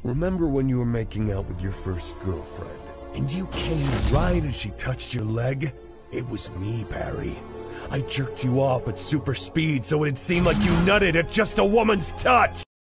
Remember when you were making out with your first girlfriend, and you came right as she touched your leg? It was me, Barry. I jerked you off at super speed so it'd seem like you nutted at just a woman's touch!